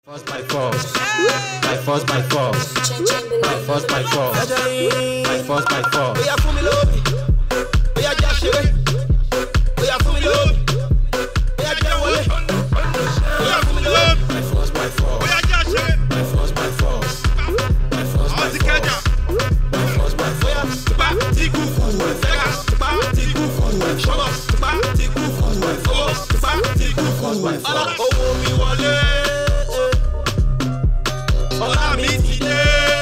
Force by force, by force by force, by force by force, by force by force. Oya fún mi lóbi, oya já ṣeré, oya fún mi lóbi, oya já wọlé, oya fún mi lóbi. By force by force, Oya já ṣeré, by force by force, by force by àwọn ti kẹjà. force, by force by force. Tupa ti kú fún ẹ̀ka, tupa ti kú fún ṣọ́bọ̀, tupa ti kú fún owó, tupa ti kú fún ọlá. Owó mi wọlé, ọlá mi ti dé.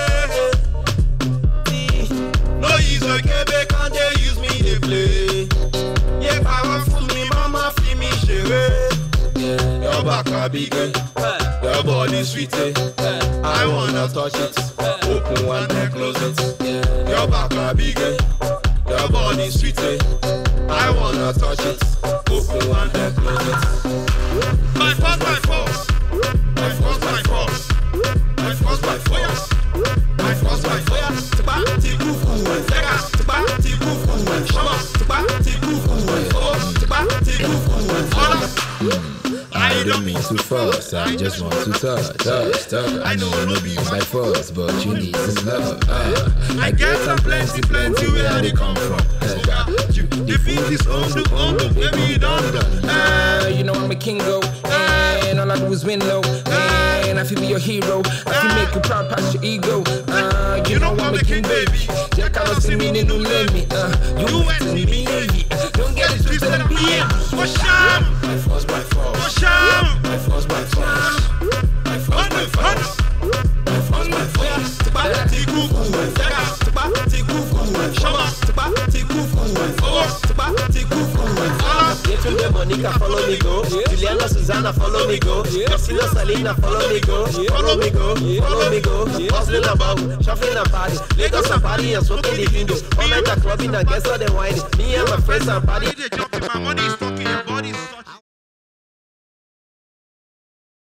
No use your kebe, can they use me dey play? Yé pàrọ̀ fún mi, mama fi mi ṣeré. Your back a big, your body sweet, I wanna touch it. Open one and close it. Your back a big, your body sweet, I wanna touch it. Open one and close it. By force, by force, By force, by force, by force, by force, by force, by force. Tupa ti kú fún ẹ̀ka, tupa ti kú fún ṣọ́bọ̀, tupa ti kú fún owó, tupa ti kú fún ọlá. I don't mean to force, I just want to touch. I know no be by force, but you need some love. I get some plenty where they come from. the beat is on the baby, you don't. You know I'm a kingo, and all I do is win low. And I feel be your hero, I feel make you proud past your ego. You know I'm a king, baby. Jack, I don't see me, they don't let me. You and me, baby. Don't get it twisted and be For sham, By force by force, for sham. by force by force, by force by force, by force by force. Tupa ti kú fún ẹ̀ka, tupa ti kú fún ṣọ́bọ̀, tupa ti kú fún owó, tupa ti kú fún ọlá. Yetunde Monica follow me go, Juliana Susanna follow me go, Christina Salina follow me go, follow me go, follow me go. Hustling and bubble, shuffling and party, Lagos and party and smoking the window. All night a clubbing and guess all the wine. Me and my friends and party. They jump in my money.